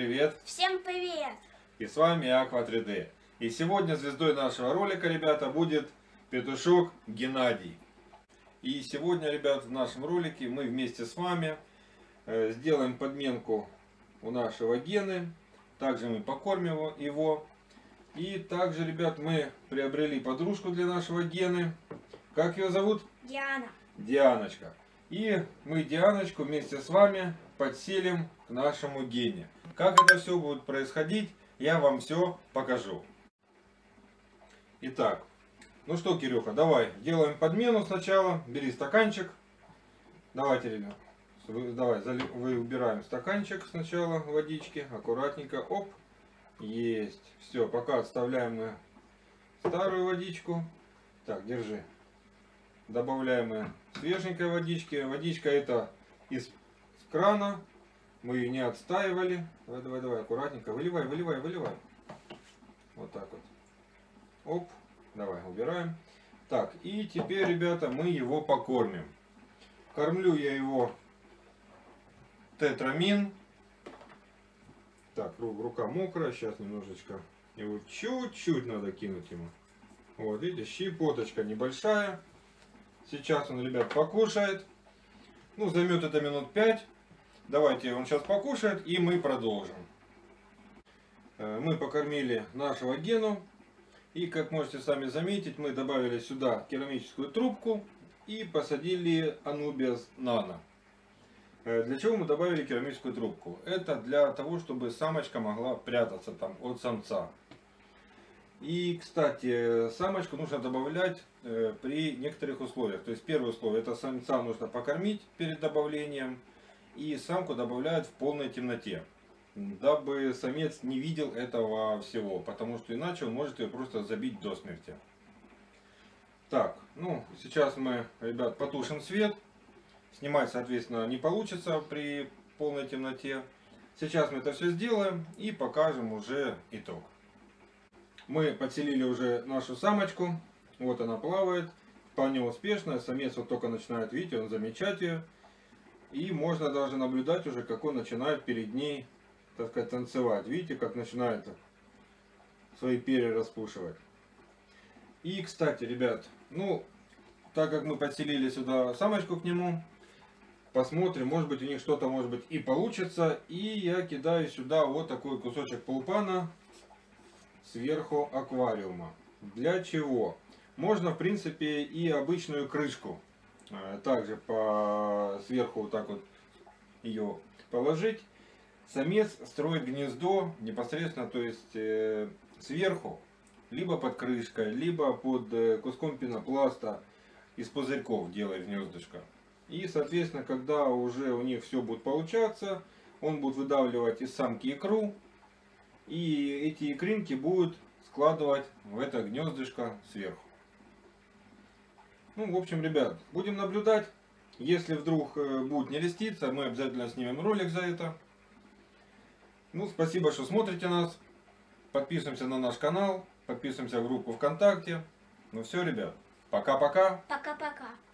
привет! Всем привет! И с вами Aqua 3D. И сегодня звездой нашего ролика, ребята, будет петушок Геннадий. И сегодня, ребят, в нашем ролике мы вместе с вами сделаем подменку у нашего Гены. Также мы покормим его. И также, ребят, мы приобрели подружку для нашего Гены. Как ее зовут? Диана. Дианочка. И мы Дианочку вместе с вами подселим к нашему Гене. Как это все будет происходить, я вам все покажу. Итак, ну что, Кирюха, давай делаем подмену сначала. Бери стаканчик. Давайте, ребят, давай, вы убираем стаканчик сначала водички. Аккуратненько, оп. Есть. Все, пока отставляем мы старую водичку. Так, держи. Добавляем мы свеженькой водички. Водичка это из крана. Мы ее не отстаивали. Давай, аккуратненько. Выливай. Вот так вот. Оп. Давай, убираем. Так, и теперь, ребята, мы его покормим. Кормлю я его тетрамин. Так, рука мокрая. Сейчас немножечко его чуть-чуть надо кинуть ему. Вот, видите, щепоточка небольшая. Сейчас он, ребят, покушает. Ну, займет это минут 5. Давайте он сейчас покушает, и мы продолжим. Мы покормили нашего Гену. И, как можете сами заметить, мы добавили сюда керамическую трубку и посадили Anubias Nano. Для чего мы добавили керамическую трубку? Это для того, чтобы самочка могла прятаться там от самца. И, кстати, самочку нужно добавлять при некоторых условиях. То есть первое условие, это самца нужно покормить перед добавлением. И самку добавляют в полной темноте, дабы самец не видел этого всего. Потому что иначе он может ее просто забить до смерти. Так, ну сейчас мы, ребят, потушим свет. Снимать, соответственно, не получится при полной темноте. Сейчас мы это все сделаем и покажем уже итог. Мы подселили уже нашу самочку. Вот она плавает. Вполне успешно. Самец вот только начинает, видите, он замечать ее. И можно даже наблюдать уже, как он начинает перед ней, так сказать, танцевать. Видите, как начинает свои перья распушивать. И, кстати, ребят, ну, так как мы подселили сюда самочку к нему, посмотрим, может быть, у них что-то, может быть, и получится. И я кидаю сюда вот такой кусочек паупана сверху аквариума. Для чего? Можно, в принципе, и обычную крышку также сверху вот так вот ее положить. Самец строит гнездо непосредственно, то есть сверху, либо под крышкой, либо под куском пенопласта из пузырьков делает гнездышко. И, соответственно, когда уже у них все будет получаться, он будет выдавливать из самки икру. И эти икринки будут складывать в это гнездышко сверху. Ну, в общем, ребят, будем наблюдать. Если вдруг будет не листиться, мы обязательно снимем ролик за это. Ну, спасибо, что смотрите нас. Подписываемся на наш канал. Подписываемся в группу ВКонтакте. Ну все, ребят, пока-пока. Пока-пока.